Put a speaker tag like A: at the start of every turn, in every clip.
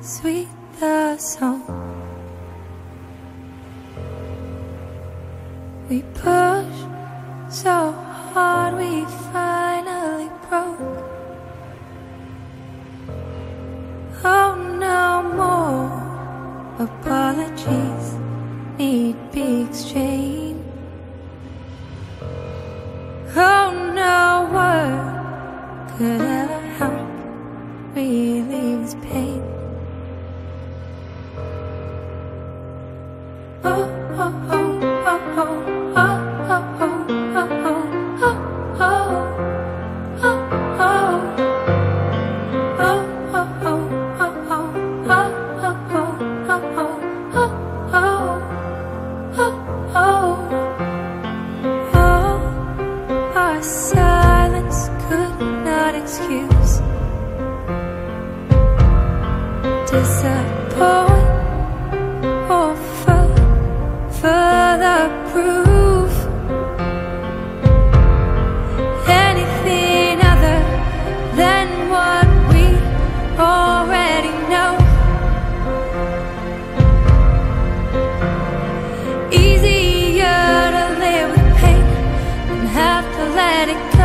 A: sweet the song. We pushed so hard we finally broke. Oh, no more apologies need be exchanged. Oh, no word could ever help relieve this pain. Oh, oh, oh, oh, oh, oh, oh, oh, oh, oh, oh, oh, oh. Our silence could not excuse disappoint or further proof anything other than what we already know. Easier to live with pain than have to let it go.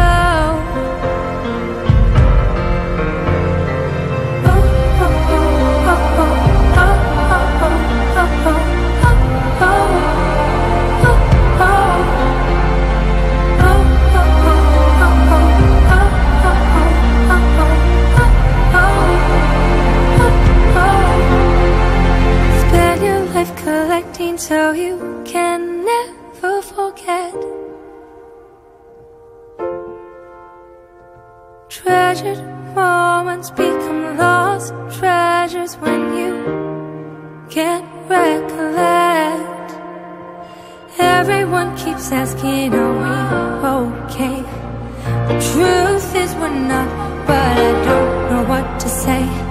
A: Collecting so you can never forget. Treasured moments become lost treasures when you can't recollect. Everyone keeps asking, are we okay? The truth is we're not, but I don't know what to say.